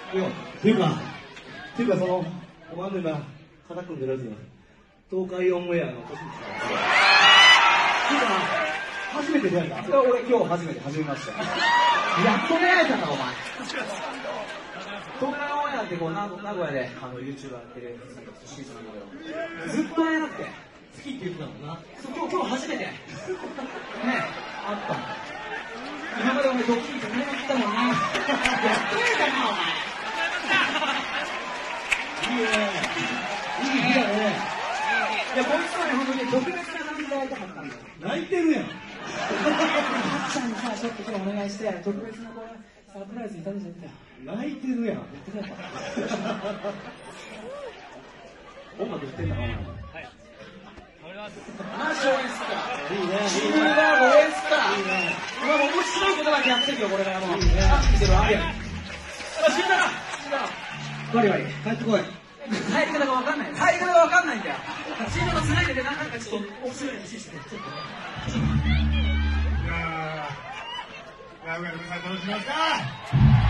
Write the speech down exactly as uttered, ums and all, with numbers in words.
いや、っていうか、っていうかその、お前の今、肩組んでるやつが、東海オンエアの年ですから。っていうか、初めて出会えた。俺今日初めて始めました。 やっと出会えたな、お前。東海オンエアってこう、名古屋で、あの、YouTuber やってるシーズンなんだけど、ずっと会えなくて。 好きって言ってたもんな。 そう、今日、今日初めて。ねあった。今まで俺ドッキリと見なかったもんな。やっと会えたな、お前。 いいね。いい日だね。 いや、こいつはね、本当に特別な感じで会いたかったんだよ。 泣いてるやん。 たっちゃんにさ、ちょっと今日お願いして、特別なこれ、サプライズいただいちゃったよ。 泣いてるやん。音楽してんだな、お前。 マジ応援すっか。 いいね。 チームバー応援すっか。いいね。お前も面白いことだけやってるよ、これからもう。いいね。あ、見てるわ。ありや。死んだな。死んだな。 バリバリ、帰ってこい。 入り方がわかんない。入り方がわかんないんだよ。チームのつないでて、なんかちょっと面白い話して、ちょっと。 いやー、名古屋の皆さん楽しみますか？